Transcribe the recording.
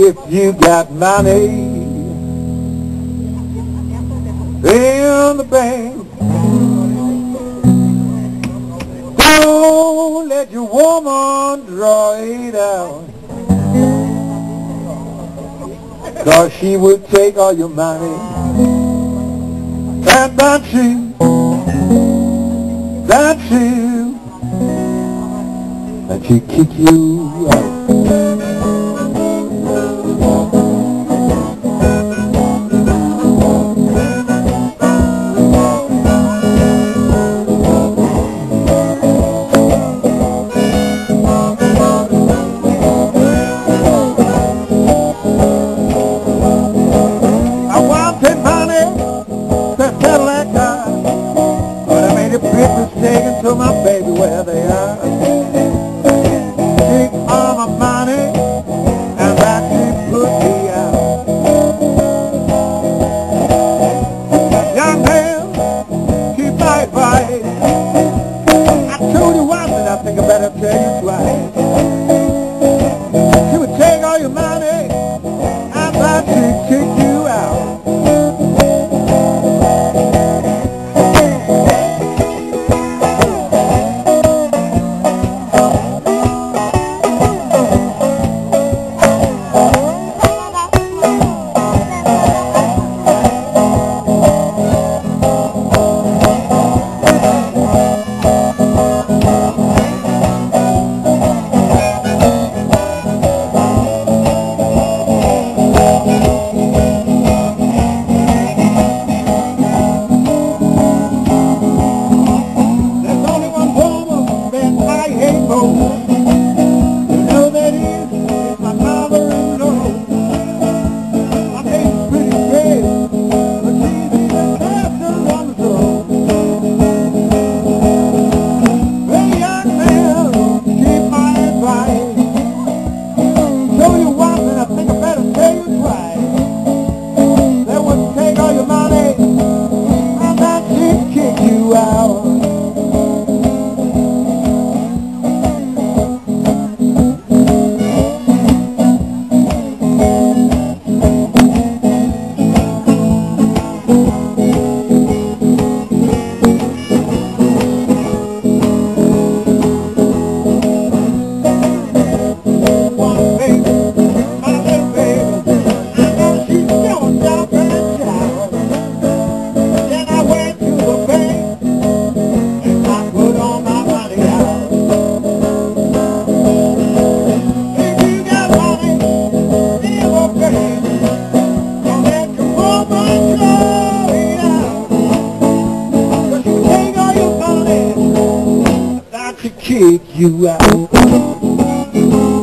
If you got money in the bank, don't let your woman draw it out, 'cause she will take all your money. And that's true, and she kick you out. To my baby where they are. Take all my money and that she put me out. Young man, keep my advice. I told you once and I think I better tell you twice. She would take all your money and that she'd kick you out. Kick you out.